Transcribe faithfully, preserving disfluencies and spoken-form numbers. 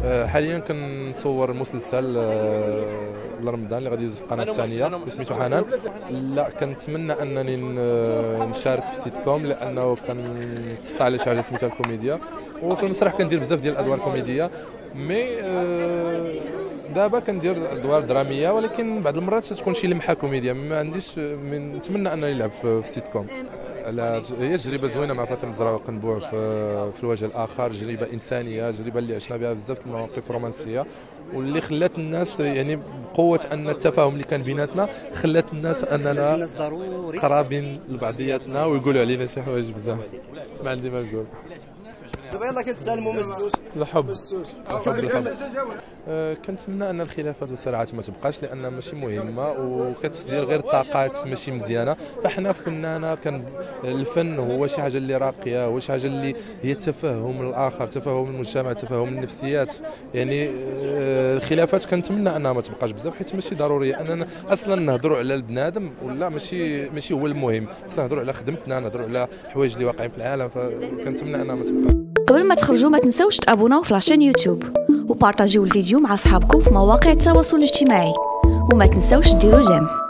حاليا كنصور مسلسل لرمضان اللي غادي يدوز في القناه الثانيه سميتو حنان. لا كنتمنى انني نشارك في سيت كوم لانه كنتسطع على شي حاجه سميتها الكوميديا، وفي المسرح كندير بزاف ديال الادوار كوميديه، مي دابا كندير ادوار دراميه، ولكن بعض المرات تكون شي لمحه كوميديا. ما عنديش من نتمنى انني نلعب في سيت كوم. هي تجربه زوينه مع فاطمه الزرقاء وقنبوع في, في الوجه الاخر، تجربه انسانيه، تجربه اللي عشنا بها بزاف المواقف رومانسيه، واللي خلات الناس يعني بقوه ان التفاهم اللي كان بيناتنا خلات الناس اننا قرابين لبعضياتنا ويقولوا علينا شي حوايج بزاف. ما عندي ما نقول. دابا يلاه كتسالموا ما الزوج الحب الحب الحب أه كنتمنى ان الخلافات والصراعات ما تبقاش، لان ماشي مهمه وكتدير غير طاقات ماشي مزيانه. فاحنا فنانه كان الفن هو شي حاجه اللي راقيه، هو شي حاجه اللي هي تفهم الاخر، تفهم المجتمع، تفهم النفسيات. يعني أه الخلافات كنتمنى انها ما تبقاش بزاف، حيت ماشي ضروريه اننا اصلا نهضروا على البنادم، ولا ماشي ماشي هو المهم، خصنا نهضروا على خدمتنا، نهضروا على حوايج اللي واقعين في العالم. فكنتمنى انها ما تبقاش. قبل ما تخرجوا ما تنسوش تابوناو في لاشين يوتيوب وبارطاجيو الفيديو مع اصحابكم في مواقع التواصل الاجتماعي، وما تنسوش ديروا جيم.